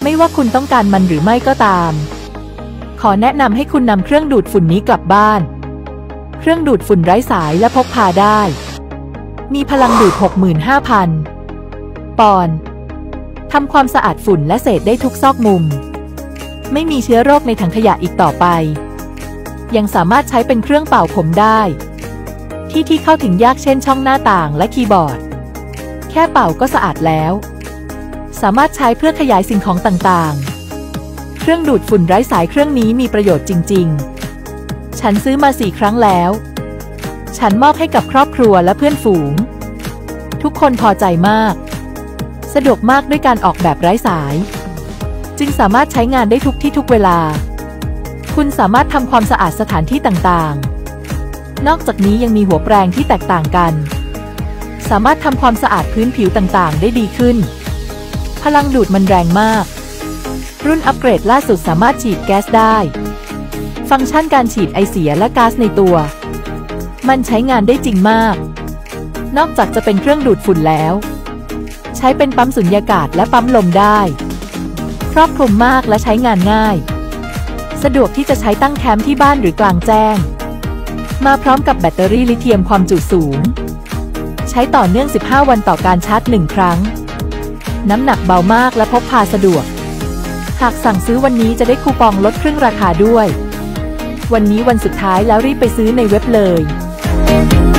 ไม่ว่าคุณต้องการมันหรือไม่ก็ตามขอแนะนำให้คุณนำเครื่องดูดฝุ่นนี้กลับบ้านเครื่องดูดฝุ่นไร้สายและพกพาได้มีพลังดูด 65,000 ปอนด์ทำความสะอาดฝุ่นและเศษได้ทุกซอกมุมไม่มีเชื้อโรคในถังขยะอีกต่อไปยังสามารถใช้เป็นเครื่องเป่าผมได้ที่เข้าถึงยากเช่นช่องหน้าต่างและคีย์บอร์ดแค่เป่าก็สะอาดแล้วสามารถใช้เพื่อขยายสิ่งของต่างๆเครื่องดูดฝุ่นไร้สายเครื่องนี้มีประโยชน์จริงๆฉันซื้อมา4 ครั้งแล้วฉันมอบให้กับครอบครัวและเพื่อนฝูงทุกคนพอใจมากสะดวกมากด้วยการออกแบบไร้สายจึงสามารถใช้งานได้ทุกที่ทุกเวลาคุณสามารถทำความสะอาดสถานที่ต่างๆนอกจากนี้ยังมีหัวแปรงที่แตกต่างกันสามารถทำความสะอาดพื้นผิวต่างๆได้ดีขึ้นพลังดูดมันแรงมากรุ่นอัปเกรดล่าสุดสามารถฉีดแก๊สได้ฟังก์ชันการฉีดไอเสียและก๊าซในตัวมันใช้งานได้จริงมากนอกจากจะเป็นเครื่องดูดฝุ่นแล้วใช้เป็นปั๊มสุญญากาศและปั๊มลมได้ครอบคลุมมากและใช้งานง่ายสะดวกที่จะใช้ตั้งแคมป์ที่บ้านหรือกลางแจ้งมาพร้อมกับแบตเตอรี่ลิเธียมความจุสูงใช้ต่อเนื่อง15 วันต่อการชาร์จ1 ครั้งน้ำหนักเบามากและพกพาสะดวกหากสั่งซื้อวันนี้จะได้คูปองลดครึ่งราคาด้วยวันนี้วันสุดท้ายแล้วรีบไปซื้อในเว็บเลย